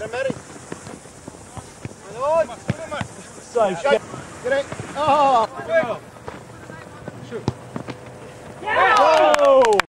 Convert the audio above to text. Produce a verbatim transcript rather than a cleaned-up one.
Get him, Eddie. Safe. Get it. Oh! Shoot. Yeah! Oh!